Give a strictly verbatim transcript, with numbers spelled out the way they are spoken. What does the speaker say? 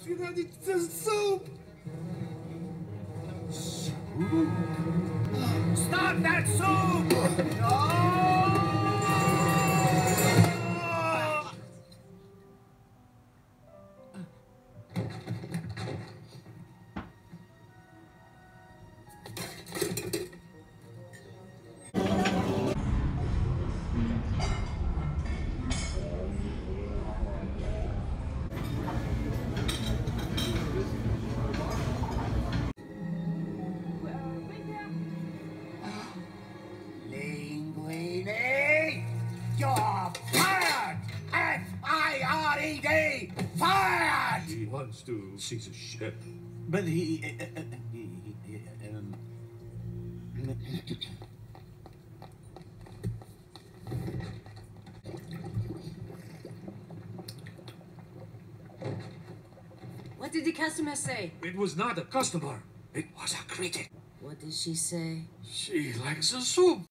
The soup! Soup? Stop that soup! No! Linguini, you're fired! F I R E D, fired! He wants to see the ship. But he... Uh, uh, he, he um... What did the customer say? It was not a customer. It was a critic. What did she say? She likes the soup.